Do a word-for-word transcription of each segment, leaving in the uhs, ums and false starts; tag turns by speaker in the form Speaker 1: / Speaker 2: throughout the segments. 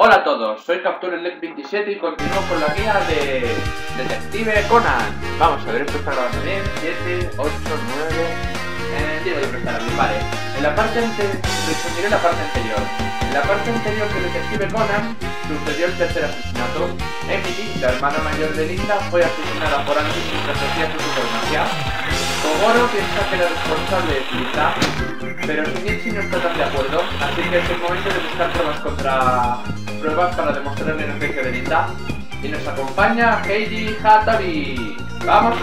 Speaker 1: Hola a todos, soy CaptureLec veintisiete y continúo con la guía de Detective Conan. Vamos a ver, esto está grabando bien. siete, ocho, nueve... Eh, tiene que prestar bien, vale. En la parte anterior, resumiré la parte anterior. En la parte anterior de Detective Conan sucedió el tercer asesinato. Emily, la hermana mayor de Linda, fue asesinada por Andy mientras hacía su supermagia. Kogoro piensa que era responsable de Linda, pero Shinichi no está tan de acuerdo, así que es el momento de buscar pruebas contra... pruebas para demostrar la inocencia de Linda. Y nos acompaña Heiji Hattori. ¡Vamos!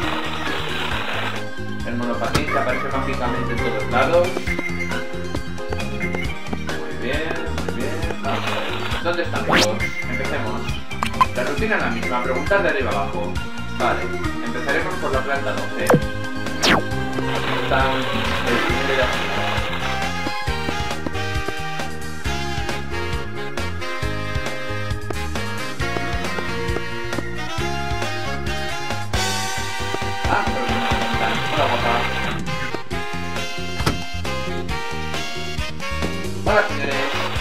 Speaker 1: El monopatín que aparece mágicamente en todos lados. Muy bien, muy bien. Vamos a ver. ¿Dónde están todos? Empecemos. La rutina es la misma, preguntar de arriba abajo. Vale, empezaremos por la planta doce. Aquí están el primero y la segunda. Ah, pero no me preguntan. Hola, guapa. Hola, señores.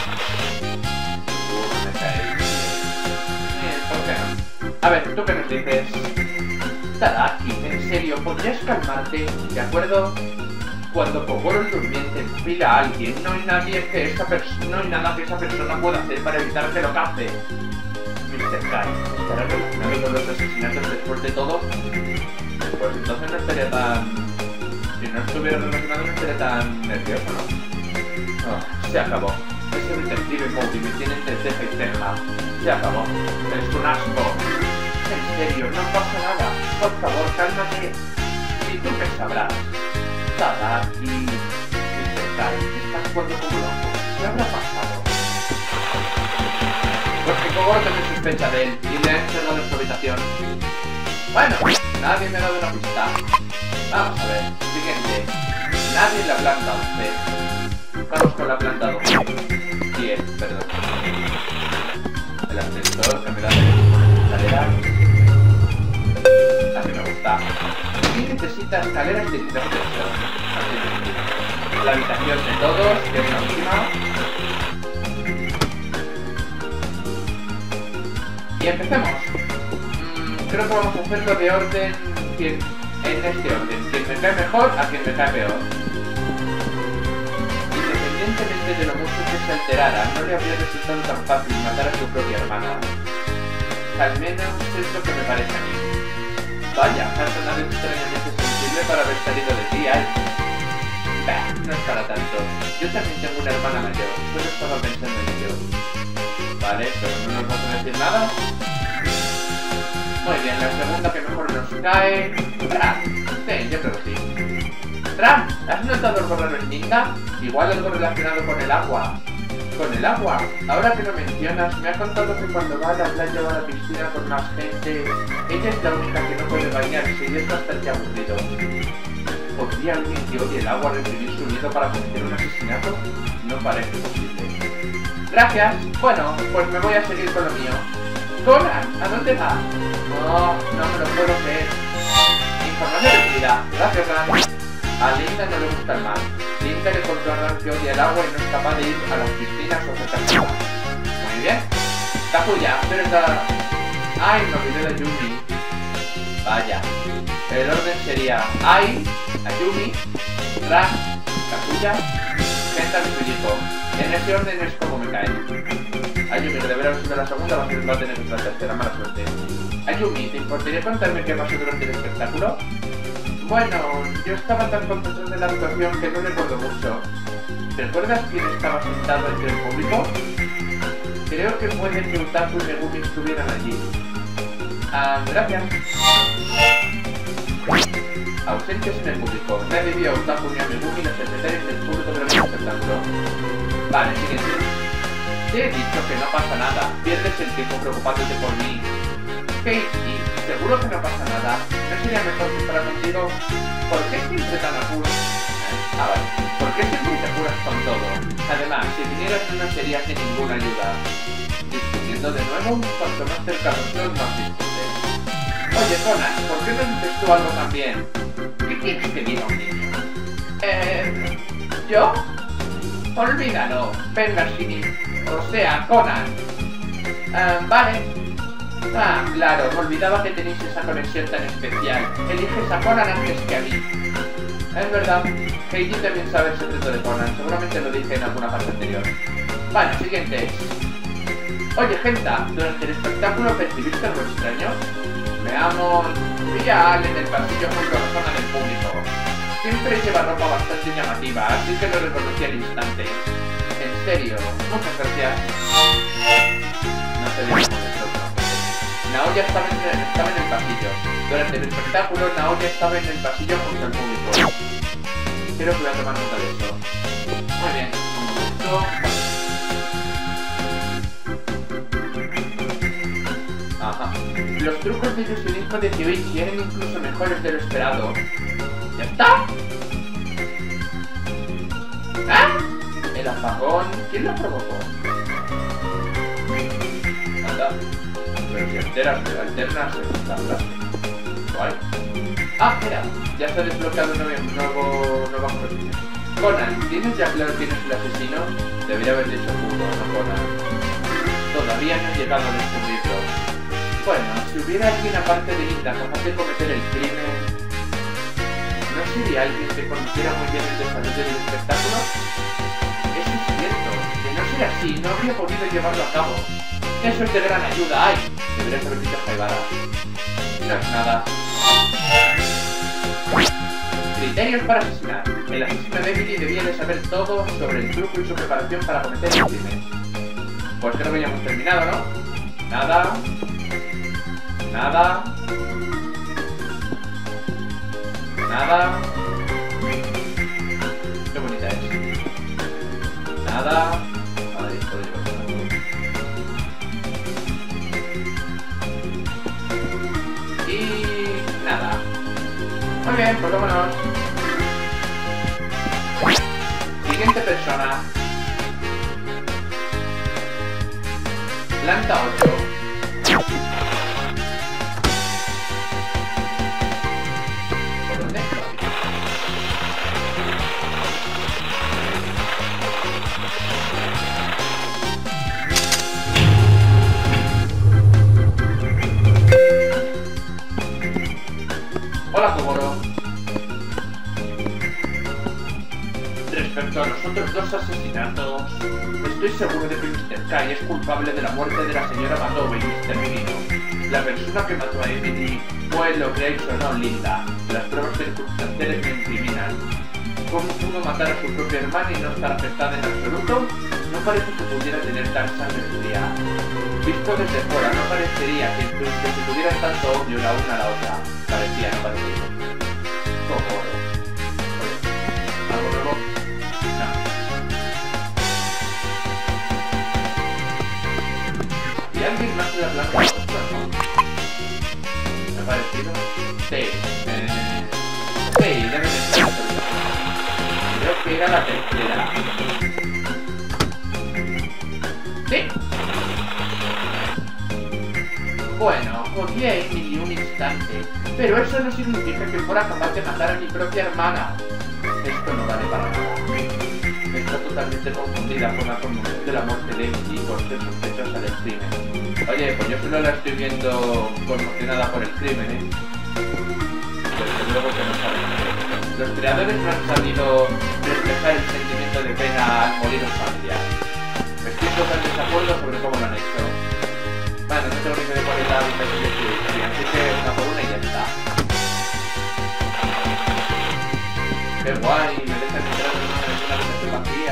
Speaker 1: Uh, me cae. Bien, ¿por qué no? A ver, ¿tú qué nos dices? Tadaki, en serio, ¿podrías calmarte? ¿De acuerdo? Cuando Kogoro el durmiente enfila a alguien, no hay nadie que esa persona, no hay nada que esa persona pueda hacer para evitar que lo cace. mister Kai, ¿estará relacionado con los asesinatos después de todo? Pues entonces no estaría tan... Si no estuviera relacionado no estaría tan nervioso, ¿no? Oh, se acabó. Ese detective Moby me tiene entre ceja y ceja. Se acabó. Es un asco. En serio, no pasa nada. Por favor, cálmate. ¿Y tú qué sabrás? Tadaki... mister Kai, estás jugando como loco. ¿Qué habrá pasado? Porque Kogoro tiene sospecha de él y le ha encerrado en su habitación. Bueno, nadie me ha dado una pista. Vamos a ver, siguiente. Nadie en la planta once. Vamos con la planta doce. diez, perdón. El ascensor que me da de escalera. Así me gusta. ¿Quién necesita escaleras de quinta presión? La habitación de todos, que es la última. Y empecemos. Mm, creo que vamos a hacerlo de orden, quien, en este orden. Quien me cae mejor a quien me cae peor. Independientemente de lo mucho que se alterara, no le habría resultado tan fácil matar a su propia hermana. Al menos es lo que me parece a mí. Vaya, ha sonado extrañamente sensible para haber salido de ti, Al. Bah, no es para tanto. Yo también tengo una hermana mayor, solo estaba pensando en ello. Vale, pero no nos vas a decir nada. Muy bien, la segunda que mejor nos cae... Tram. Sí, yo creo que sí. Tram, ¿has notado algo raro en Linda? Igual algo relacionado con el agua. ¿Con el agua? Ahora que lo mencionas, me ha contado que cuando va a la playa o a la piscina con más gente, ella es la única que no puede bañarse y es bastante aburrido. ¿Podría alguien que odie el agua reprimir su miedo para cometer un asesinato? No parece posible. Gracias. Bueno, pues me voy a seguir con lo mío. Conan, ¿a dónde vas? No, no me lo puedo creer. Información de utilidad. Gracias, Ran. A Linda no le gusta el mar. Linda le contó a Ran que odia el agua y no es capaz de ir a las piscinas o hacer agua. Muy bien. Kazuya, pero está... Ay, me olvidé de Yumi. Vaya. El orden sería Ai, Ayumi, Ran, Kazuya, Kenta y Fujiko. En ese orden es como me caen. Ayumi, que deberá haber sido la segunda, va a ser va a tener la tercera, mala suerte. Ayumi, ¿te importaría contarme qué pasó durante el espectáculo? Bueno, yo estaba tan concentrado en la actuación que no recuerdo mucho. ¿Recuerdas quién estaba sentado entre el público? Creo que puede que Utaku y Megumi estuvieran allí. Ah, gracias. Ausentes en el público. Nadie vio a Utaku ni a Megumi, los secretarios del público durante el espectáculo. Vale, siguiente. Te he dicho que no pasa nada. Pierdes el tiempo preocupándote por mí. Keiji, seguro que no pasa nada. ¿No sería mejor que fuera contigo? ¿Por qué siempre tan apuras? Ah, vale. ¿Por qué siempre te apuras con todo? Además, si vinieras no serías de ninguna ayuda. Discutiendo de nuevo, cuanto más cerca los dos, más discuten. Oye, Conan, ¿por qué no dices tú algo también? ¿Qué quieres que diga un niño? Eh... ¿Yo? Olvídalo, venga Shini. O sea, Conan. Ah, vale. Ah, claro, me olvidaba que tenéis esa conexión tan especial. Eliges a Conan antes que a mí. Es verdad. Heidi también sabe el secreto de Conan. Seguramente lo dije en alguna parte anterior. Vale, siguiente. Oye, Genta, durante el espectáculo percibiste algo extraño. Veamos. Vi a Al en el pasillo junto a la zona del público. Siempre lleva ropa bastante llamativa, así que lo reconocí al instante. En serio, muchas gracias. No te digo eso. Naoya estaba en, el, estaba en el pasillo. Durante el espectáculo, Naoya estaba en el pasillo junto al público. Creo que voy a tomar nota de eso. Muy bien, un momento. Ajá. Los trucos de ilusionismo de Kyoichi eran incluso mejores de lo esperado. ¿Ya está? ¿Ah? El apagón. ¿Quién lo provocó? Anda. Pero si alteras, pero alternas esta frase. Guay. Ah, espera. Ya se ha desbloqueado un nuevo, nuevo, nueva posición. Conan, ¿tienes ya claro quién es el asesino? Debería haber dicho Hugo, no Conan. Todavía no he llegado a descubrirlo. Bueno, si hubiera alguien aparte de Linda capaz de cometer el crimen, ¿no sería alguien que conociera muy bien el desarrollo del espectáculo? Eso es cierto. De no ser así, no habría podido llevarlo a cabo. Eso es de gran ayuda, ¡ay! Deberías haber dicho Jaibara. No es nada. Criterios para asesinar. El asesino de Emily debía de saber todo sobre el truco y su preparación para cometer el crimen. Pues creo que ya hemos terminado, ¿no? Nada. Nada. Nada. Qué bonita es. Nada. Madre, código. Y nada. Muy bien, pues vámonos. Siguiente persona. Planta ocho. ¿Por dónde estoy? Hola, Kogoro. Respecto a los otros dos asesinatos, estoy seguro de que mister Kai es culpable de la muerte de la señora Madoba y mister Mino. La persona que mató a Emily fue, lo creáis o no, Linda. Las pruebas circunstanciales me incriminan. ¿Cómo pudo matar a su propia hermana y no estar afectada en absoluto? No parece que pudiera tener tan sangre fría. Visto desde fuera, no parecería que, que se tuvieran tanto odio la una a la otra. Parecía, no parecía. Kogoro. Oye, ¿algo nuevo? No. ¿Y alguien más de la blanca? ¿Me ha parecido? Sí. Eh... Sí, debe de ser. Creo que era la tercera. ¿Sí? Bueno, odié a Emily un instante, pero eso no significa que fuera capaz de matar a mi propia hermana. Esto no vale para nada. Está totalmente confundida con la conmoción de la muerte de Emily y por ser sospechosa del crimen. Oye, pues yo solo la estoy viendo conmocionada por el crimen, ¿eh? Desde luego que no saben. Los creadores no han sabido reflejar el sentimiento de pena al morir un familiar. Estoy en desacuerdo sobre cómo lo han hecho. Bueno, no tengo ni idea de cuál es la habitación de historia, así que una por una y ya está. Qué guay, me dejan entrar en una, en una habitación vacía.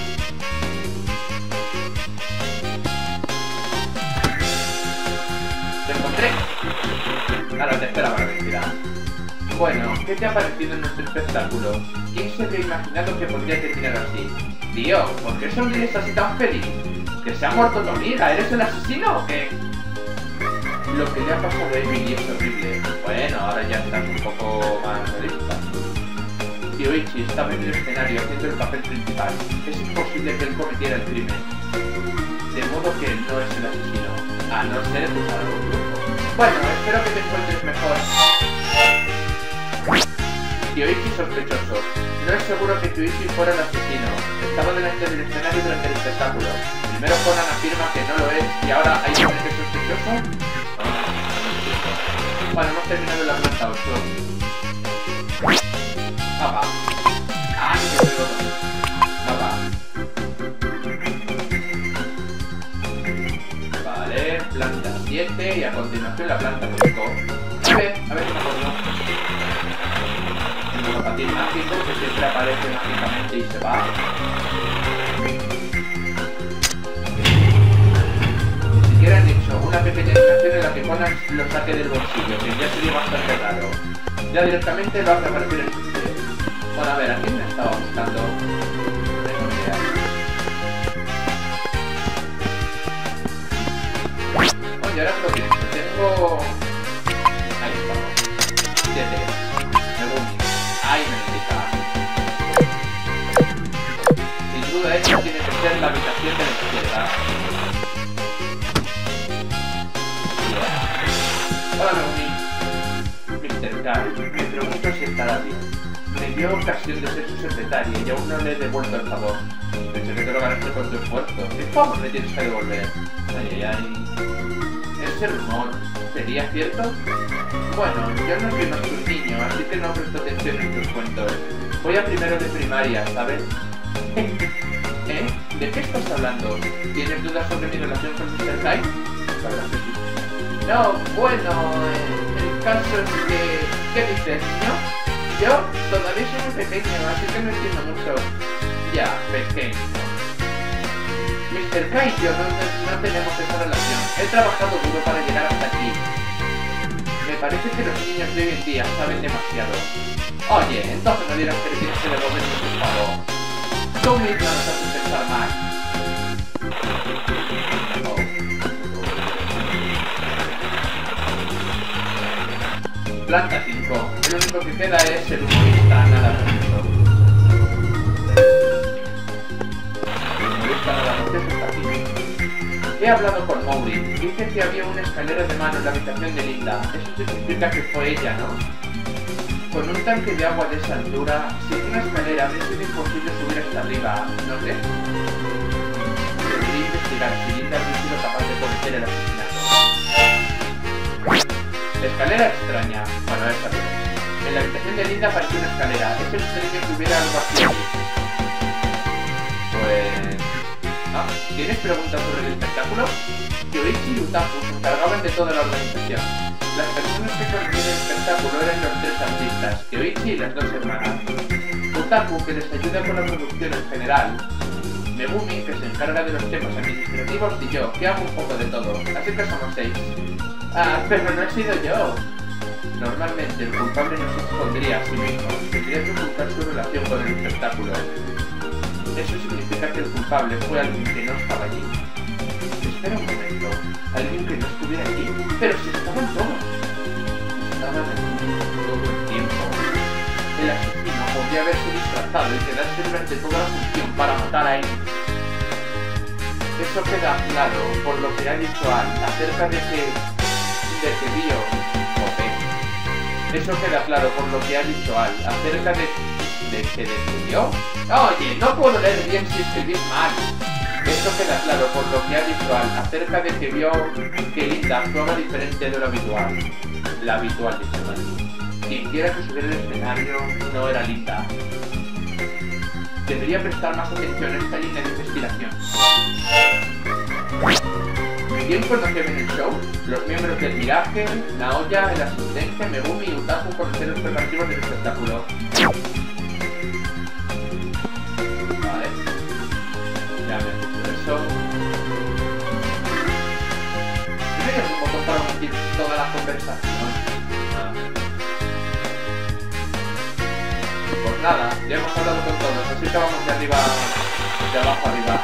Speaker 1: ¡Te encontré! Ahora te esperaba la mentira. Bueno, ¿qué te ha parecido en nuestro espectáculo? ¿Quién se habría imaginado que podría terminar así? Tío, ¿por qué sonríes así tan feliz? ¿Que se ha muerto tu amiga? ¿Eres el asesino o qué? Lo que le ha pasado a Emily es horrible. Bueno, ahora ya estás un poco más realista. Kyoichi estaba en el escenario haciendo el papel principal. Es imposible que él cometiera el crimen. De modo que él no es el asesino, a no ser que usara algún truco. Bueno, espero que te encuentres mejor. Kyoichi sospechoso. No es seguro que Kyoichi fuera el asesino. Estaba delante del escenario durante el espectáculo. Primero Conan afirma que no lo es y ahora hay alguien que es sospechoso. Bueno, hemos terminado la planta ocho. Ah, va. Ah, que se ve. Ah, va. Vale, planta siete y a continuación la planta cinco. A ver, a ver si me acuerdo. El monopatín mágico que siempre aparece mágicamente y se va. Ni siquiera han hecho una pequeña animación en la que Conan lo saque del bolsillo, que ya sería bastante raro. Ya directamente lo hace aparecer en su pie. Bueno, a ver, ¿a quién me estaba buscando? No tengo ni idea. Oye, ahora lo pienso, tengo... Ahí estamos. siete. Megumi. Ahí me indica. Sin duda esta tiene que ser la habitación de la izquierda. Yeah. Hola Megumi. mister K, me pregunto si estará bien. Me dio ocasión de ser su secretaria y aún no le he devuelto el favor. Pensé que te lo ganaste con tu esfuerzo. ¿Qué favor me tienes que devolver? Ay, ay, ay. ¿Ese rumor sería cierto? Bueno, yo no soy más que un niño, así que no presto atención en tus cuentos. Voy a primero de primaria, ¿sabes? ¿Eh? ¿De qué estás hablando? ¿Tienes dudas sobre mi relación con mister Kai? La verdad que sí. No, bueno, eh, el caso es que... ¿Qué dices, niño? Yo todavía soy muy pequeño, así que no entiendo mucho. Ya, pequeño. mister Kai y yo no, no tenemos esa relación. He trabajado duro para llegar hasta aquí. Me parece que los niños de hoy en día saben demasiado. Oye, entonces no dirás que le tienes que devolver tu pago. Tú mismo nos haces pensar mal. Oh. Planta cinco. El único que queda es el humorista nada gracioso. El humorista nada gracioso está aquí. He hablado con Mowry. Dice que había una escalera de mano en la habitación de Linda. Eso significa que fue ella, ¿no? Con un tanque de agua de esa altura, sin una escalera habría sido imposible subir hasta arriba, ¿no crees? Debería investigar si Linda habría sido capaz de cometer el asesinato. Escalera extraña. Bueno, esa no es. En la habitación de Linda apareció una escalera. Es extraño que hubiera algo así. Pues... Ah, ¿tienes preguntas sobre el espectáculo? Kyoichi y Utaku se encargaban de toda la organización. Las personas que conocían el espectáculo eran los tres artistas, Kyoichi y las dos hermanas. Utaku, que les ayuda con la producción en general. Megumi, que se encarga de los temas administrativos, y yo, que hago un poco de todo. Así que somos seis. Ah, pero no he sido yo. Normalmente el culpable no se expondría a sí mismo. Tendría que ocultar su relación con el espectáculo. Eso significa que el culpable fue alguien que no estaba allí. Espera un momento. ¿Alguien que no estuviera allí? Pero si estaban todos. Estaban allí todo el tiempo. El asesino podría haberse disfrazado y quedarse durante toda la función para matar a él. Eso queda claro por lo que ha dicho Al acerca de que... de que vio... Eso queda claro por lo que ha dicho Al acerca de... ¿de que descubrió? Oye, no puedo leer bien si escribís mal. Eso queda claro por lo que ha dicho Al acerca de que vio que Linda actuaba diferente de lo habitual. La habitual, dice Mal. Quien quiera que subiera el escenario no era Linda. Debería prestar más atención a esta línea de investigación. ¿Quién conoció bien el show? Los miembros del Mirage, Naoya, el asistente, Megumi y Utaku conocen los preparativos del espectáculo. Vale. Ya me he puesto eso. ¿No hay algún botón para omitir toda la conversación? Ah. Pues nada, ya hemos hablado con todos, así que vamos de arriba, de abajo arriba.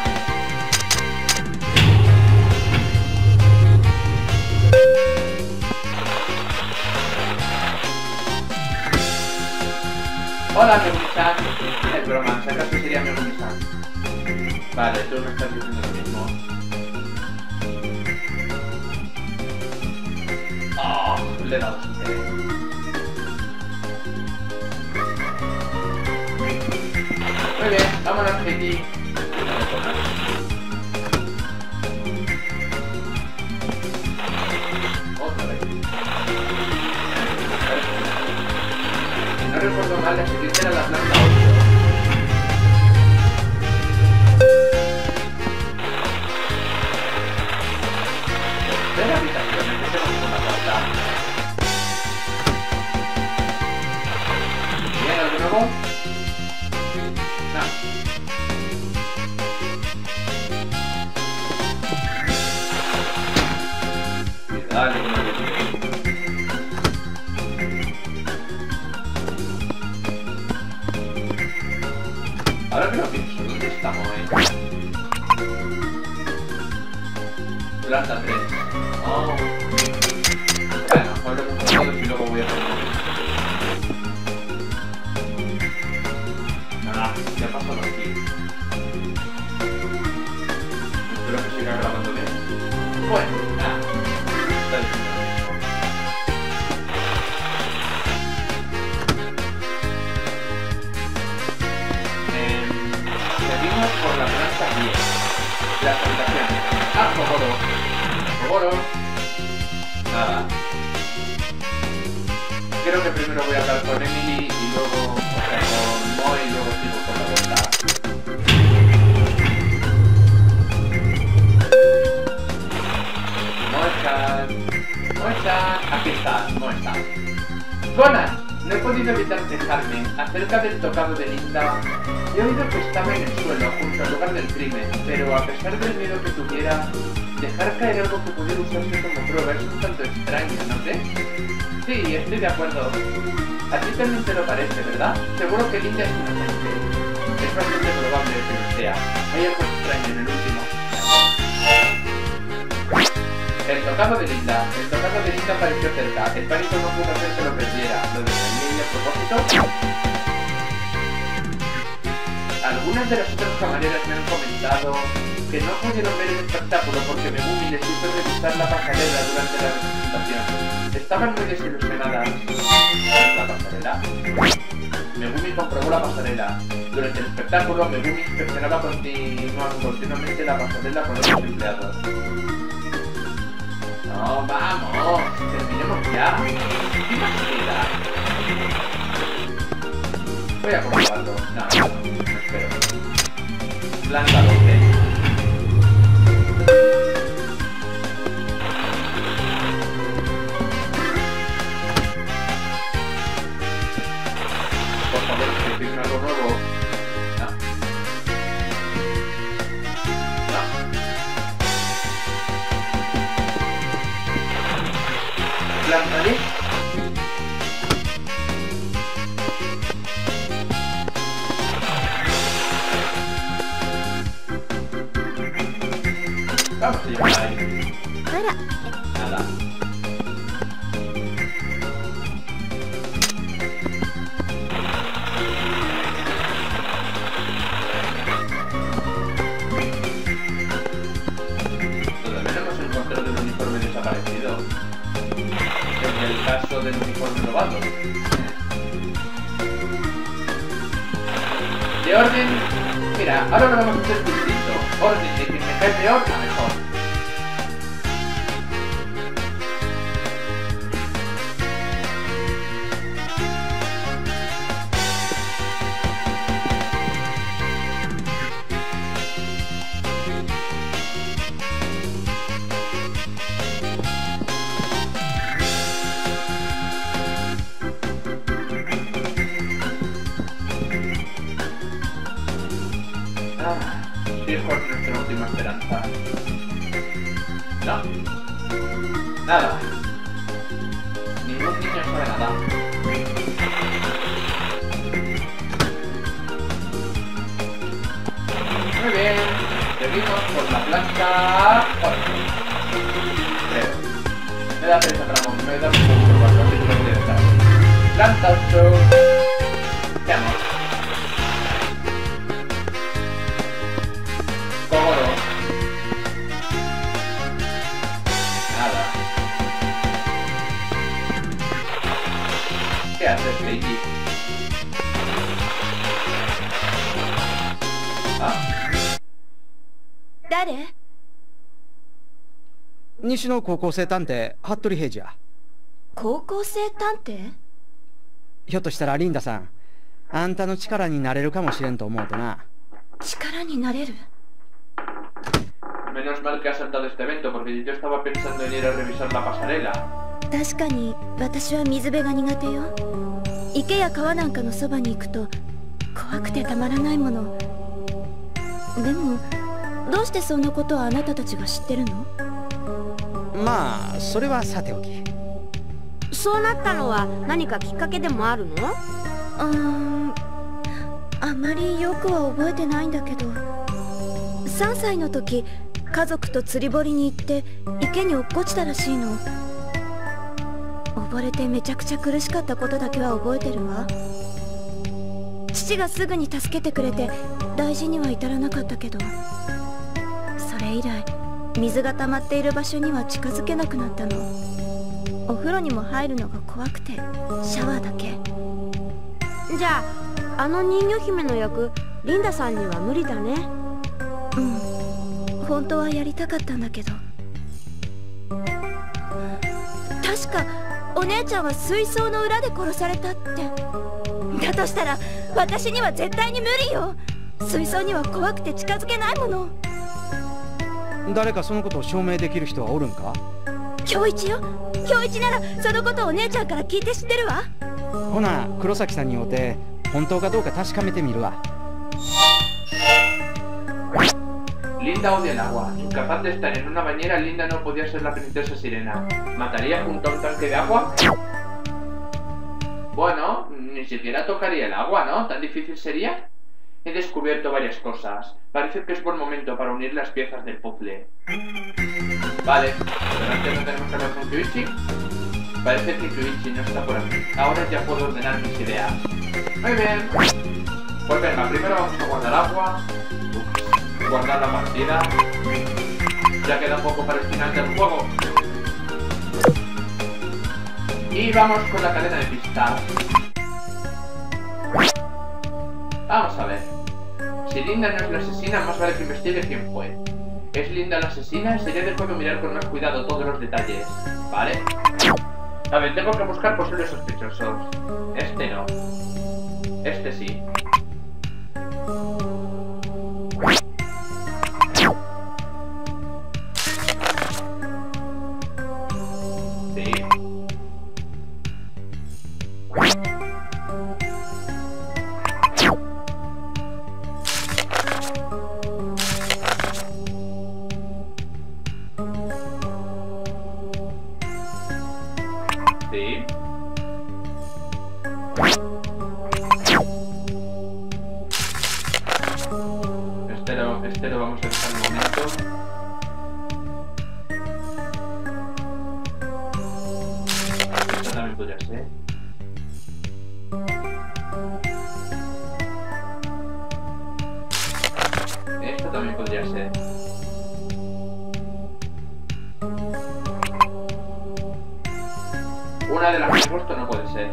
Speaker 1: Hola, Megumi-san. Es broma, si acaso sería Megumi-san. Vale, tú me estás diciendo lo mismo. Oh, le he dado sin querer. no recuerdo mal, la siguiente era la planta ocho. Tercera habitación, empecemos con la cuarta. ¿Bien, algo nuevo? No. Dale, que no le digo. Ahora que lo pienso, ¿dónde estamos, eh? Planta tres. Oh. Bueno, ahora lo que y luego voy a hacer. Ah, ¿qué ha pasado aquí? Espero que siga grabando bien. Bueno, nada. Está diciendo lo mismo. Eh, seguimos por la planta diez. Las habitaciones. Ah, Kogoro. Kogoro. Nada. Creo que primero voy a hablar con Emily y luego, o sea, con Moe y luego sigo con la vuelta. Moe-chan. Moe-chan. Aquí está, Moe-chan. Conan, no he podido evitar quejarme acerca del tocado de Linda. He oído que estaba en el suelo, junto al lugar del crimen, pero a pesar del miedo que tuviera, dejar caer algo que pudiera usarse como prueba es un tanto extraño, ¿no crees? Sí, estoy de acuerdo. A ti también te lo parece, ¿verdad? Seguro que Linda es inocente. Es bastante probable que lo sea. Hay algo extraño en el último. El tocado de Linda. El tocado de Linda apareció cerca. El pánico no pudo hacer que lo perdiera. ¿Lo dejaría a propósito? Algunas de las otras camareras me han comentado que no pudieron ver el espectáculo porque Megumi les hizo revisar la pasarela durante la representación. Estaban muy desilusionadas. ¿La pasarela? Megumi comprobó la pasarela. Durante el espectáculo, Megumi inspeccionaba continua, continuamente la pasarela con otros empleados. No, vamos, terminemos ya. ¿Qué más queda? Voy a comprobarlo. No, no, no, no espero. Planta doce. Por favor, que firme algo nuevo. No. No. Planta diez. Vamos a llegar ahí. Nada. Todavía no hemos encontrado el uniforme desaparecido. En el caso del uniforme robado. De orden. Mira, ahora lo vamos a hacer distinto. Orden de quien me cae peor a mejor. Fijo es nuestra última esperanza. No. Nada. Ningún niño sabe nada. Muy bien. Seguimos por la planta ocho. Creo. Me da pereza, Ramón. Me da pereza probarlo. Así que lo voy a dejar. Planta ocho. Veamos. Kogoro. Nada. ¿Qué haces, Keiki? ¿Ah?
Speaker 2: ¿Dare?
Speaker 3: 西の高校生探偵服部平次や。
Speaker 2: 高校生探偵？ ひょっとしたらリンダさん、あんたの力になれるかもしれんと思うてな。
Speaker 3: 力になれる?
Speaker 1: Menos mal que has saltado este evento, porque yo estaba pensando en ir a revisar la pasarela.
Speaker 3: 確かに私は水辺が苦手よ。池や川なんかのそばに行くと怖くてたまらないもの。でもどうしてそんなことをあなたたちが知ってるの？
Speaker 2: まあそれはさておき。
Speaker 4: そうなったのは何かきっかけでもあるの？
Speaker 3: うーん、あまりよくは覚えてないんだけど、さんさいの時家族と釣り堀に行って池に落っこちたらしいの。溺れてめちゃくちゃ苦しかったことだけは覚えてるわ。父がすぐに助けてくれて大事には至らなかったけど、それ以来水が溜まっている場所には近づけなくなったの。お風呂にも入るのが怖くてシャワーだけ。
Speaker 4: じゃああの人魚姫の役リンダさんには無理だね。
Speaker 3: うん、本当はやりたかったんだけど。確かお姉ちゃんは水槽の裏で殺されたって。だとしたら私には絶対に無理よ。水槽には怖くて近づけないもの。
Speaker 2: 誰かそのことを証明できる人はおるんか？
Speaker 3: 京一よ。京一ならそのことをお姉ちゃんから聞いて知ってるわ。
Speaker 2: ほな黒崎さんに会うて本当かどうか確かめてみるわ。
Speaker 1: Linda odia el agua. Incapaz de estar en una bañera, Linda no podía ser la princesa sirena. ¿Mataría junto a un tanque de agua? Bueno, ni siquiera tocaría el agua, ¿no? ¿Tan difícil sería? He descubierto varias cosas. Parece que es buen momento para unir las piezas del puzzle. Vale, pero antes no tenemos que hablar con Kyuichi. Parece que Kyuichi no está por aquí. Ahora ya puedo ordenar mis ideas. Muy bien. Pues venga, primero vamos a guardar agua. Uf, guardar la partida. Ya queda poco para el final del juego. Y vamos con la cadena de pistas. Vamos a ver. Si Linda no es la asesina, más vale que investigue quién fue. ¿Es Linda la asesina? Sería de juego mirar con más cuidado todos los detalles. ¿Vale? A ver, tengo que buscar posibles sospechosos. Este no. Este sí. Sí. Sí. Este lo, este lo vamos a dejar un momento. Esto también podría ser. Esto también podría ser. Una de las que he puesto no puede ser.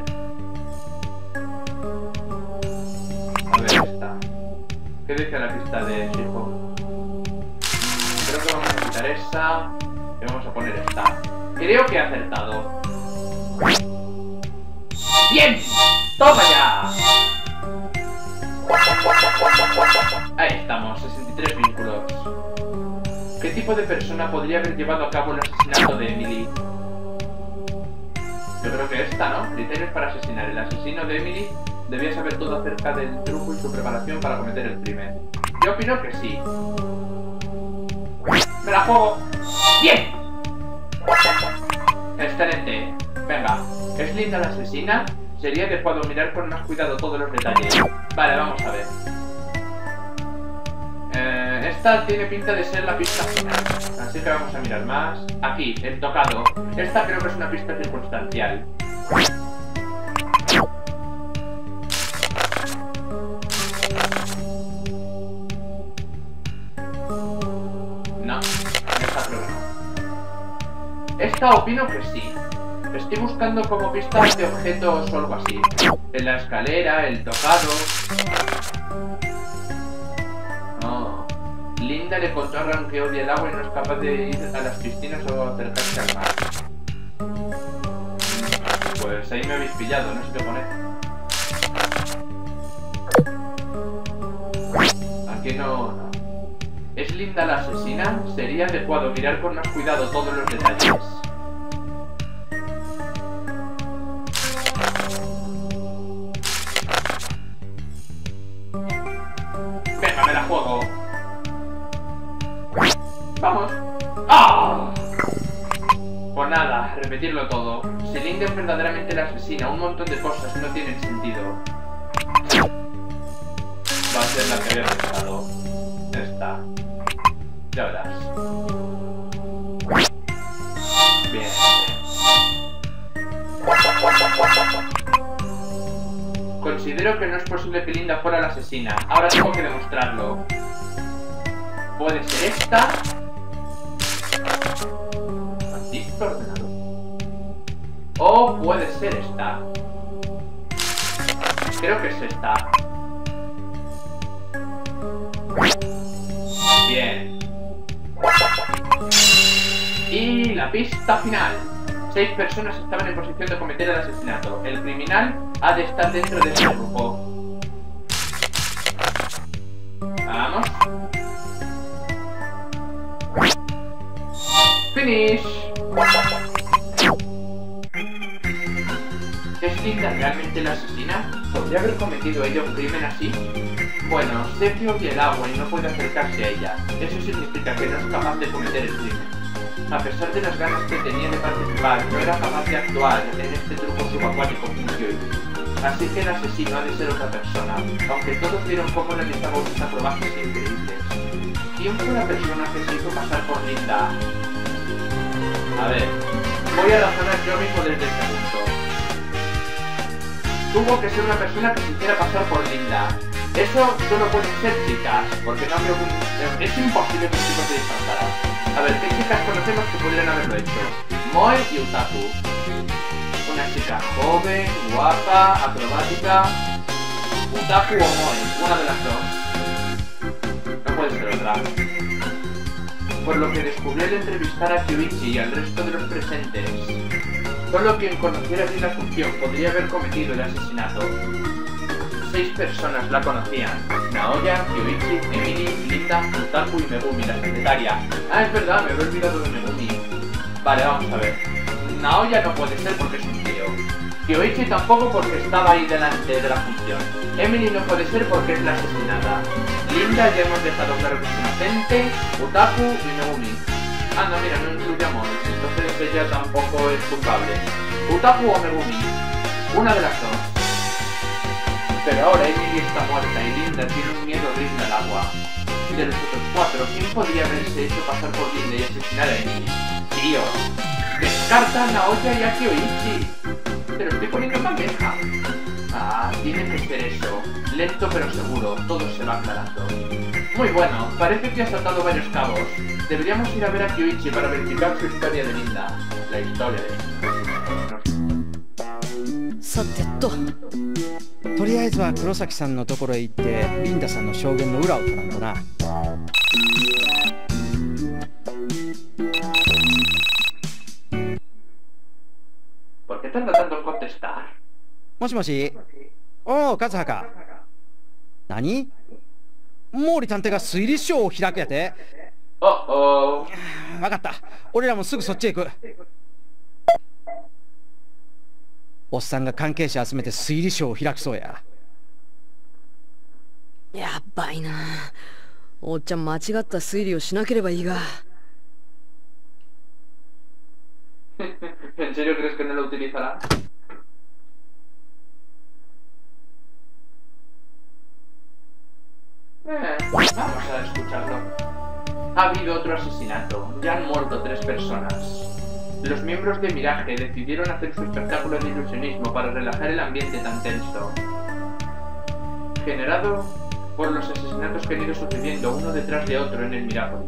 Speaker 1: A ver esta. ¿Qué dice la pista de Shiho? Creo que vamos a quitar esa y vamos a poner esta. Creo que he acertado. ¡Bien! ¡Toma ya! Ahí estamos, sesenta y tres vínculos. ¿Qué tipo de persona podría haber llevado a cabo el asesinato de Emily? Yo creo que esta, ¿no? Criterios para asesinar. El asesino de Emily debía saber todo acerca del truco y su preparación para cometer el crimen. Yo opino que sí. ¡Me la juego! ¡Bien! Excelente. Venga, ¿es Linda la asesina? Sería adecuado mirar con más cuidado todos los detalles. Vale, vamos a ver. Eh, esta tiene pinta de ser la pista final, así que vamos a mirar más. Aquí, el tocado. Esta creo que es una pista circunstancial. No, esta creo que no. Esta opino que sí. Estoy buscando como pistas de objetos o algo así. En la escalera, el tocado. No. Linda le contó a Ran que odia el agua y no es capaz de ir a las piscinas o acercarse al mar. Pues ahí me habéis pillado, no sé qué poner. que no, no. ¿Es Linda la asesina? Sería adecuado mirar con más cuidado todos los detalles. Venga, me la juego. Vamos. ¡Ah! Pues nada, repetirlo todo. Si Linda es verdaderamente la asesina, un montón de cosas no tienen sentido. Va a ser la que había pensado. Esta. Ya verás. Bien, bien. Considero que no es posible que Linda fuera la asesina. Ahora tengo que demostrarlo. Puede ser esta. Maldito ordenador. O puede ser esta. Creo que es esta. Bien. Y la pista final. Seis personas estaban en posición de cometer el asesinato. El criminal ha de estar dentro de ese grupo. Vamos. Finish. ¿Es Linda realmente la asesina? ¿Podría haber cometido ella un crimen así? Bueno, sé que odia el agua y no puede acercarse a ella. Eso significa que no es capaz de cometer el crimen. A pesar de las ganas que tenía de participar, no era capaz de actuar en este truco subacuático fungió. Así que el asesino ha de ser otra persona, aunque todos vieron cómo realizaba unos acrobacias increíbles. ¿Quién fue la persona que se hizo pasar por Linda? A ver, voy a razonar yo mismo desde este punto. Tuvo que ser una persona que se hiciera pasar por Linda. Eso solo pueden ser chicas, porque no creo que... Es imposible que un chico se disfrazara. A ver, ¿qué chicas conocemos que pudieran haberlo hecho? Moe y Utaku. Una chica joven, guapa, acrobática... Utaku o Moe, una de las dos. No puede ser otra. Por lo que descubrió al entrevistar a Kyoichi y al resto de los presentes, solo quien conociera bien la función podría haber cometido el asesinato. Seis personas la conocían: Naoya, Kyoichi, Emily, Linda, Utaku y Megumi, la secretaria. Ah, es verdad, me había olvidado de Megumi. Vale, vamos a ver. Naoya no puede ser porque es un tío. Kyoichi tampoco porque estaba ahí delante de la función. Emily no puede ser porque es la asesinada. Linda ya hemos dejado claro que es inocente. Utaku y Megumi. Ah, no, mira, no incluye a Moe, entonces ella tampoco es culpable. Utaku o Megumi, una de las dos. Pero ahora Emily está muerta y Linda tiene un miedo horrible al agua. De los otros cuatro, ¿quién podría haberse hecho pasar por Linda y asesinar a Emily? Tío, descarta a Naoya y a Kyoichi. Te lo estoy poniendo en bandeja. Ah, tiene que ser eso. Lento pero seguro, todo se va aclarando. Muy bueno, parece que has atado varios cabos. Deberíamos ir a ver a Kyoichi para verificar su historia de Linda. La historia de Linda.
Speaker 2: さてと、とりあえずは黒崎さんのところへ行ってリンダさんの証言の裏を取らんとな。
Speaker 1: ¿Por qué tarda tanto en contestar?
Speaker 2: もしもし。おお、カズハか。何？毛利探偵が推理書を開くやて。
Speaker 1: おお。
Speaker 2: 分かった。俺らもすぐそっちへ行く。おっさんが関係者集めて推理書を開くそうや。
Speaker 4: やばいな。おっちゃん間違った推理をしなければいいが。
Speaker 1: ¿En serio crees que no lo utilizará? Eh, vamos a escucharlo. Ha habido otro asesinato. Ya han muerto tres personas. Los miembros de Mirage decidieron hacer su espectáculo de ilusionismo para relajar el ambiente tan tenso, generado por los asesinatos que han ido sucediendo uno detrás de otro en el Mirapolis.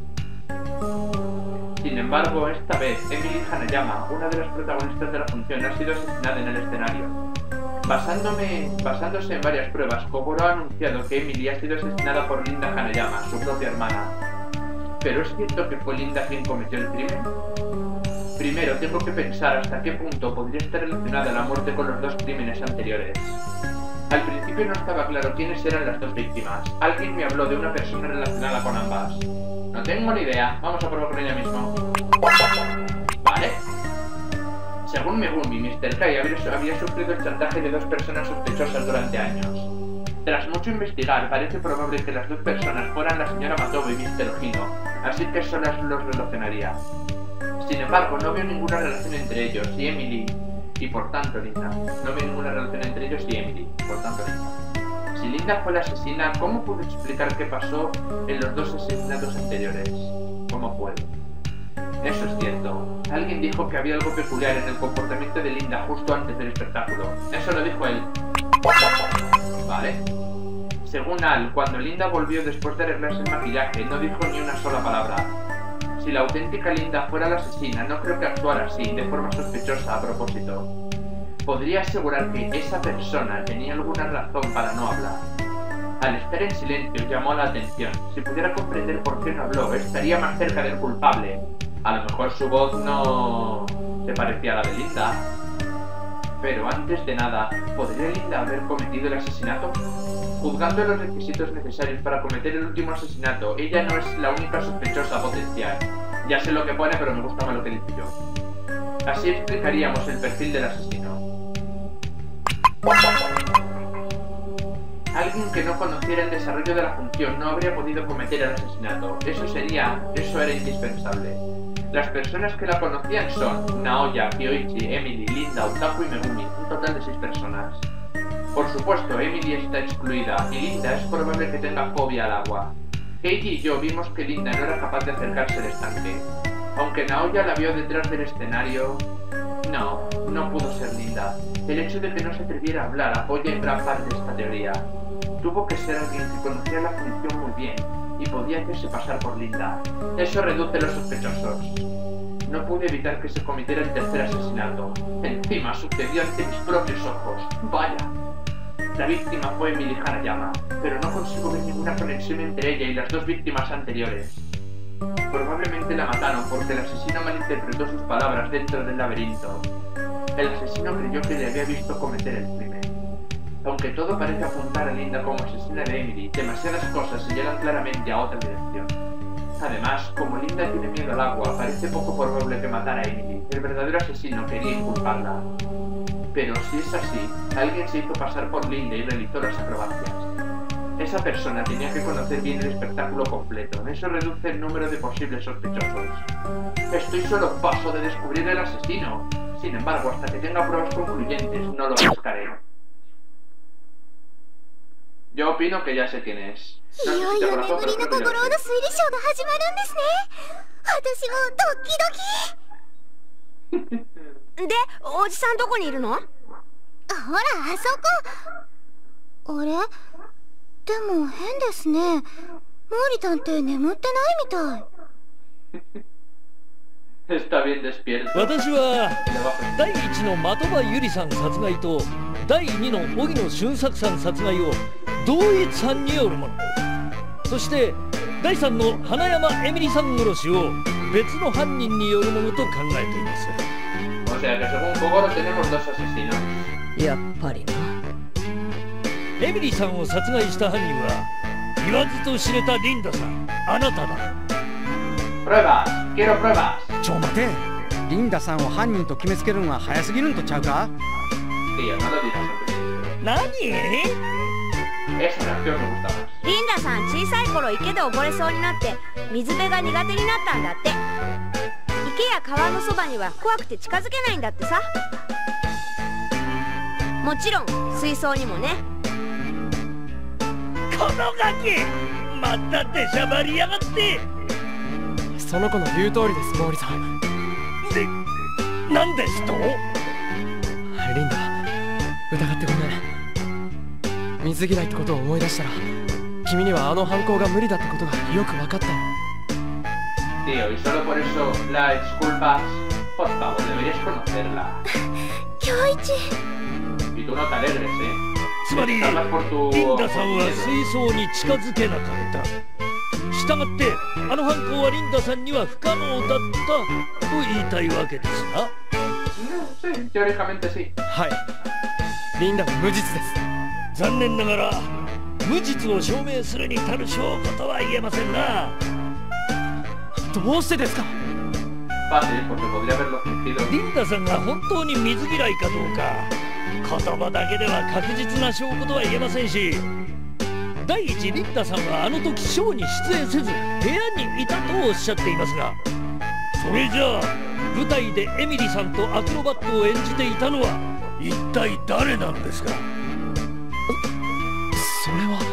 Speaker 1: Sin embargo, esta vez, Emily Hanayama, una de las protagonistas de la función, ha sido asesinada en el escenario. Basándome, basándose en varias pruebas, Kogoro ha anunciado que Emily ha sido asesinada por Linda Hanayama, su propia hermana. ¿Pero es cierto que fue Linda quien cometió el crimen? Primero, tengo que pensar hasta qué punto podría estar relacionada la muerte con los dos crímenes anteriores. Al principio no estaba claro quiénes eran las dos víctimas. Alguien me habló de una persona relacionada con ambas. No tengo ni idea. Vamos a probar con ella mismo. Vale. Según Megumi, mister Kai había sufrido el chantaje de dos personas sospechosas durante años. Tras mucho investigar, parece probable que las dos personas fueran la señora Matobo y mister Hino, así que solo los relacionaría. Sin embargo, no veo ninguna relación entre ellos y Emily, y por tanto Linda. No veo ninguna relación entre ellos y Emily, y por tanto Linda. Si Linda fue la asesina, ¿cómo puedo explicar qué pasó en los dos asesinatos anteriores? ¿Cómo puedo? Eso es cierto. Alguien dijo que había algo peculiar en el comportamiento de Linda justo antes del espectáculo. Eso lo dijo él. Vale. Según Al, cuando Linda volvió después de arreglarse el maquillaje, no dijo ni una sola palabra. Si la auténtica Linda fuera la asesina, no creo que actuara así, de forma sospechosa a propósito. Podría asegurar que esa persona tenía alguna razón para no hablar. Al estar en silencio llamó la atención. Si pudiera comprender por qué no habló, estaría más cerca del culpable. A lo mejor su voz no se parecía a la de Linda. Pero antes de nada, ¿podría Linda haber cometido el asesinato? Juzgando los requisitos necesarios para cometer el último asesinato, ella no es la única sospechosa potencial. Ya sé lo que pone, pero me gusta más lo que dice yo. Así explicaríamos el perfil del asesino. Alguien que no conociera el desarrollo de la función no habría podido cometer el asesinato. Eso sería, eso era indispensable. Las personas que la conocían son Naoya, Kyoichi, Emily, Linda, Otaku y Megumi, un total de seis personas. Por supuesto, Emily está excluida y Linda es probable que tenga fobia al agua. Keiji y yo vimos que Linda no era capaz de acercarse al estanque. Aunque Naoya la vio detrás del escenario... No, no pudo ser Linda. El hecho de que no se atreviera a hablar apoya en gran parte esta teoría. Tuvo que ser alguien que conocía la función muy bien y podía hacerse pasar por Linda. Eso reduce los sospechosos. No pude evitar que se cometiera el tercer asesinato. Encima sucedió ante mis propios ojos. Vaya. La víctima fue Emily Hanayama, pero no consigo ver ninguna conexión entre ella y las dos víctimas anteriores. Probablemente la mataron porque el asesino malinterpretó sus palabras dentro del laberinto. El asesino creyó que le había visto cometer el crimen. Aunque todo parece apuntar a Linda como asesina de Emily, demasiadas cosas señalan claramente a otra dirección. Además, como Linda tiene miedo al agua, parece poco probable que matara a Emily. El verdadero asesino quería inculparla. Pero si es así, alguien se hizo pasar por Linda y realizó las acrobacias. Esa persona tenía que conocer bien el espectáculo completo. Eso reduce el número de posibles sospechosos. Estoy solo a un paso de descubrir el asesino. Sin embargo, hasta que tenga pruebas concluyentes, no lo buscaré. Yo opino que ya sé quién es. No sé si te corazón, pero creo que ya lo sé.
Speaker 4: で、おじさんどこにいるの？ほら、
Speaker 3: あそこ。あれ？でも変ですね。毛利探偵眠ってないみたい。
Speaker 1: Está bien despierto.
Speaker 5: 私は第一の的場ゆりさん殺害と第二の荻野俊作さん殺害を同一犯によるもの、そして第三の花山エミリさん殺しを別の犯人によるものと考えています。
Speaker 1: O sea que según Kogoro tenemos dos asesinos.
Speaker 2: やっぱりな。
Speaker 5: エミリさんを殺害した犯人は言わずと知れたリンダさん、あなただ。
Speaker 1: Pruebas, quiero pruebas.
Speaker 2: ちょ待て、リンダさんを犯人と決めつけるのは早すぎるんとちゃうか？
Speaker 1: Tío, no lo digas al principio.
Speaker 5: 何？
Speaker 1: Esa reacción me gusta más.
Speaker 4: リンダさん小さい頃池で溺れそうになって水辺が苦手になったんだって。池や川のそばには怖くて近づけないんだってさ。もちろん水槽にもね。
Speaker 5: このガキまた出しゃばりやがって。
Speaker 6: その子の言う通りです、毛利さん。
Speaker 5: で、何ですと？
Speaker 6: リンダ、疑ってごめん。水嫌いってことを思い出したら、君にはあの犯行が無理だってことがよく分かったよ。
Speaker 1: Tío, y solo por eso la disculpas. Por favor, deberías conocerla.
Speaker 3: Kyoichi.
Speaker 1: Y tú no te alegres, ¿eh?
Speaker 5: つまりリンダさんは水槽に近づけなかった。したがってあの犯行はリンダさんには不可能だったと言いたいわけですな。
Speaker 1: Sí, teóricamente sí.
Speaker 6: はい。リンダは無実です。
Speaker 5: 残念ながら無実を証明するに足る証拠とは言えませんな。
Speaker 6: どうしてですか？
Speaker 1: Fácil, porque podría haberlo fingido.
Speaker 5: リンダさんが本当に水嫌いかどうか言葉だけでは確実な証拠とは言えませんし、第一リンダさんはあの時ショーに出演せず部屋にいたとおっしゃっていますが、それじゃあ舞台でエミリさんとアクロバットを演じていたのは一体誰なんですか？
Speaker 6: それは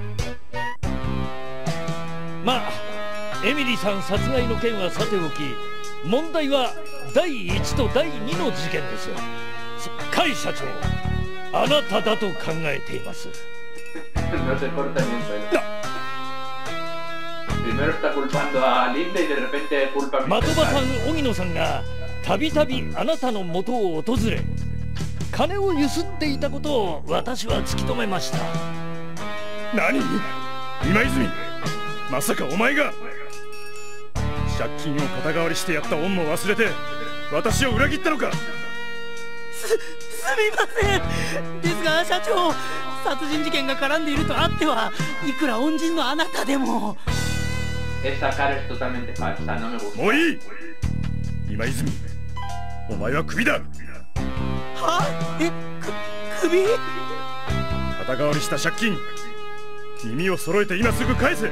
Speaker 5: まあエミリさん殺害の件はさておき、問題はだいいちとだいにの事件です。甲斐社長、あなただと考えています。
Speaker 1: No se corta ni un pelo. Primero está culpando a Linda y de repente culpa a mi
Speaker 5: 的場さん、荻野さんがたびたびあなたの元を訪れ金をゆすっていたことを私は突き止めました。
Speaker 7: 何？今泉、まさかお前が借金を肩代わりしてやった恩も忘れて私を裏切ったのか？
Speaker 8: す、すみません。ですが社長、殺人事件が絡んでいるとあってはいくら恩人のあなたでも。
Speaker 1: Esa cara es totalmente falsa, no me gusta.
Speaker 7: もういい！今泉、お前はクビだ。
Speaker 8: は？え、く、首？
Speaker 7: 肩代わりした借金、耳を揃えて今すぐ返せ。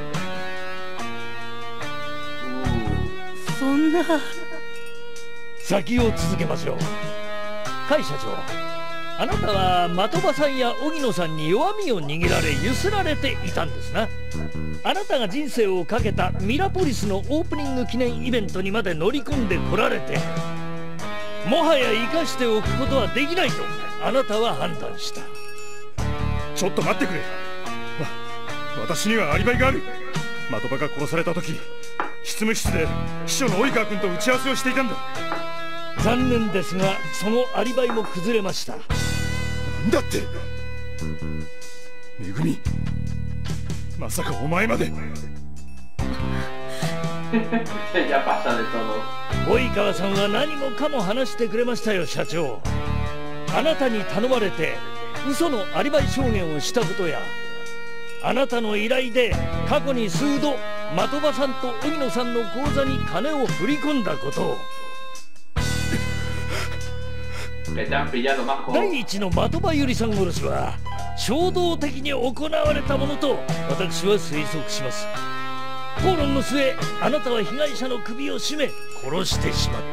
Speaker 8: そんな。
Speaker 5: 先を続けましょう。甲斐社長、あなたは的場さんや荻野さんに弱みを握られゆすられていたんですな。あなたが人生をかけたミラポリスのオープニング記念イベントにまで乗り込んでこられて、もはや生かしておくことはできないとあなたは判断した。
Speaker 7: ちょっと待ってくれ。わ私にはアリバイがある。的場が殺された時、執務室で秘書の及川君と打ち合わせをしていたんだ。
Speaker 5: 残念ですがそのアリバイも崩れました。
Speaker 7: なんだって？めぐみ、まさかお前まで。
Speaker 1: Ya pasa de todo.
Speaker 5: 及川さんは何もかも話してくれましたよ社長。あなたに頼まれて嘘のアリバイ証言をしたことや、あなたの依頼で過去に数度的場さんと荻野さんの口座に金を振り込んだことを。第一の的場ゆりさん殺しは衝動的に行われたものと私は推測します。口論の末、あなたは被害者の首を絞め殺してしまった。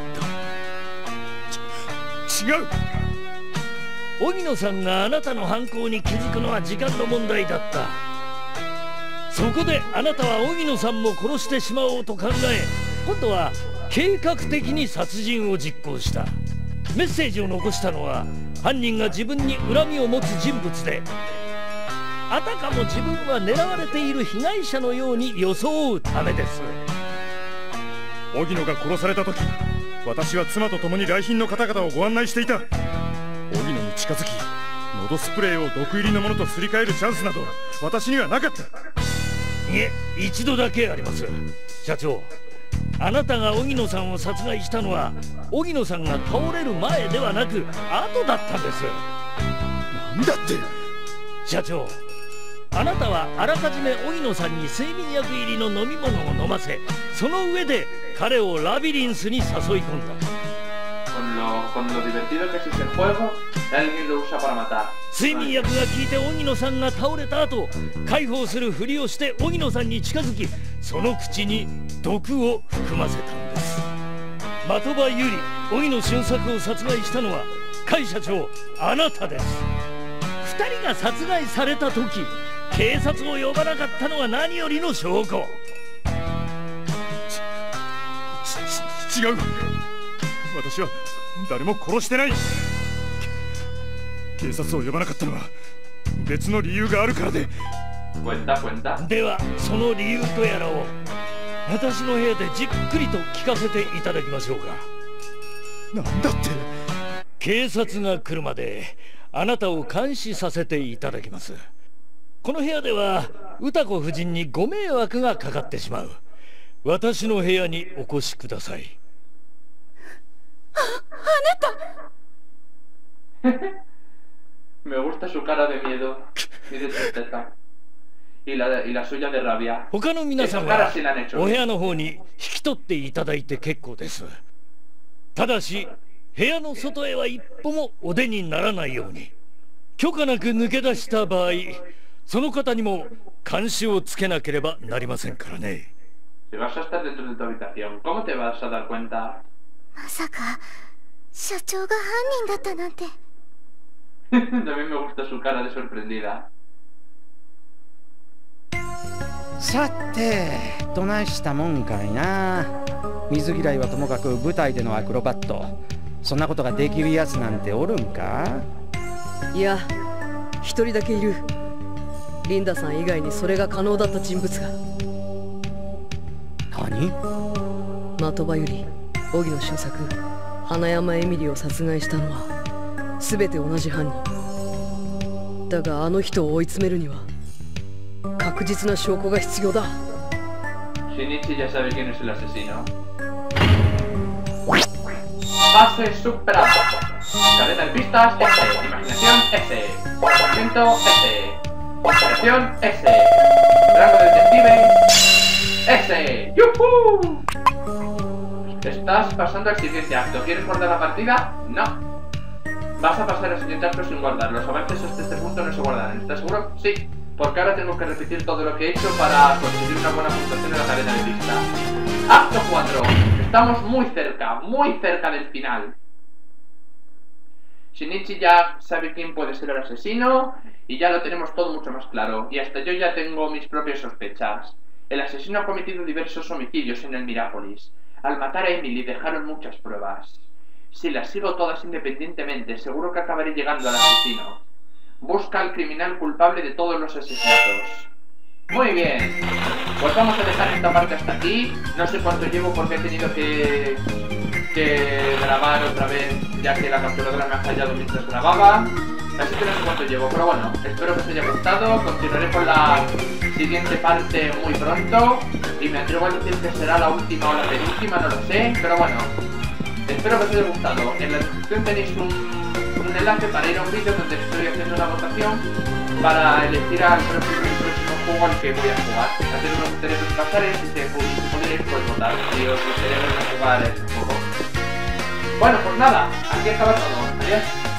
Speaker 7: ち違う。
Speaker 5: 荻野さんがあなたの犯行に気づくのは時間の問題だった。そこであなたは荻野さんも殺してしまおうと考え、今度は計画的に殺人を実行した。メッセージを残したのは犯人が自分に恨みを持つ人物で、あたかも自分は狙われている被害者のように装うためです。
Speaker 7: 荻野が殺された時、私は妻と共に来賓の方々をご案内していた。荻野に近づき喉スプレーを毒入りのものとすり替えるチャンスなど私にはなかった。
Speaker 5: いえ、一度だけあります。社長、あなたが荻野さんを殺害したのは荻野さんが倒れる前ではなく後だったんです。
Speaker 7: なんだって？
Speaker 5: 社長、あなたはあらかじめ荻野さんに睡眠薬入りの飲み物を飲ませ、その上で彼をラビリンスに誘い込んだ。
Speaker 1: Con lo, con lo divertido que es ese juego, alguien lo usa para matar.
Speaker 5: 睡眠薬が効いて荻野さんが倒れた後、介抱するふりをして荻野さんに近づき、その口に毒を含ませたんです。的場ゆり、荻野俊作を殺害したのは甲斐社長、あなたです。二人が殺害された時、警察を呼ばなかったのは何よりの証拠。
Speaker 7: ち違う。私は誰も殺してない。警察を呼ばなかったのは別の理由があるからで。
Speaker 1: Cuenta, cuenta.
Speaker 5: ではその理由とやらを私の部屋でじっくりと聞かせていただきましょうか。
Speaker 7: なんだって？
Speaker 5: 警察が来るまであなたを監視させていただきます。この部屋では歌子夫人にご迷惑がかかってしまう。私の部屋にお越しください。
Speaker 1: Me gusta su cara de miedo. y de tristeza. Y la, y la suya de rabia.
Speaker 5: 他の皆さん
Speaker 1: Esa cara
Speaker 5: は
Speaker 1: sí la han hecho
Speaker 5: お部
Speaker 1: bien.
Speaker 5: 屋の方に引き取っていただいて結構です。ただし部屋の外へは一歩もお出にならないように。許可なく抜け出した場合、その方にも監視をつけなければなりませんからね。
Speaker 1: Si vas a estar dentro de tu habitación, ¿cómo te vas a dar cuenta?
Speaker 3: まさか社長が犯人だったなんて。
Speaker 1: También me gusta su cara de sorprendida.
Speaker 2: さてどないしたもんかいな。水嫌いはともかく舞台でのアクロバット、そんなことができるやつなんておるんか。
Speaker 9: いや、一人だけいる。リンダさん以外にそれが可能だった人物が。
Speaker 2: 何？
Speaker 9: 的場より荻野俊作、花山エミリを殺害したのは全て同じ犯人だが、あの人を追い詰めるには確実な証拠が必要だ。
Speaker 1: Shinichi ya sabe quién es el asesino. Fase superado. Cadena de pistas S. Imaginación S. Movimiento S. Inspiración S. Rango de detective S. ¡Yuhu! Estás pasando al siguiente acto. ¿Quieres guardar la partida? No. Vas a pasar al siguiente acto sin guardar. Los avances hasta este punto no se guardarán. ¿Estás seguro? Sí. Porque ahora tengo que repetir todo lo que he hecho para conseguir una buena puntuación en la cadena de pistas. Acto cuatro. Estamos muy cerca, muy cerca del final. Shinichi ya sabe quién puede ser el asesino y ya lo tenemos todo mucho más claro. Y hasta yo ya tengo mis propias sospechas. El asesino ha cometido diversos homicidios en el Mirápolis. Al matar a Emily dejaron muchas pruebas. Si las sigo todas independientemente, seguro que acabaré llegando al asesino. Busca al criminal culpable de todos los asesinatos. Muy bien. Pues vamos a dejar esta parte hasta aquí. No sé cuánto llevo porque he tenido que, que grabar otra vez, ya que la capturadora me ha fallado mientras grababa. Así que no sé cuánto llevo, pero bueno, espero que os haya gustado. Continuaré con la siguiente parte muy pronto. Y me atrevo a decir que será la última o la penúltima, no lo sé. Pero bueno, espero que os haya gustado. En la descripción tenéis un... un enlace para ir a un vídeo donde estoy haciendo una votación para elegir al próximo, el próximo juego al que voy a jugar. Así que me gustaría que os pasarais y si podéis pues votar si os gustaría verme jugar ese juego. Bueno, pues nada, aquí acaba todo. Adiós.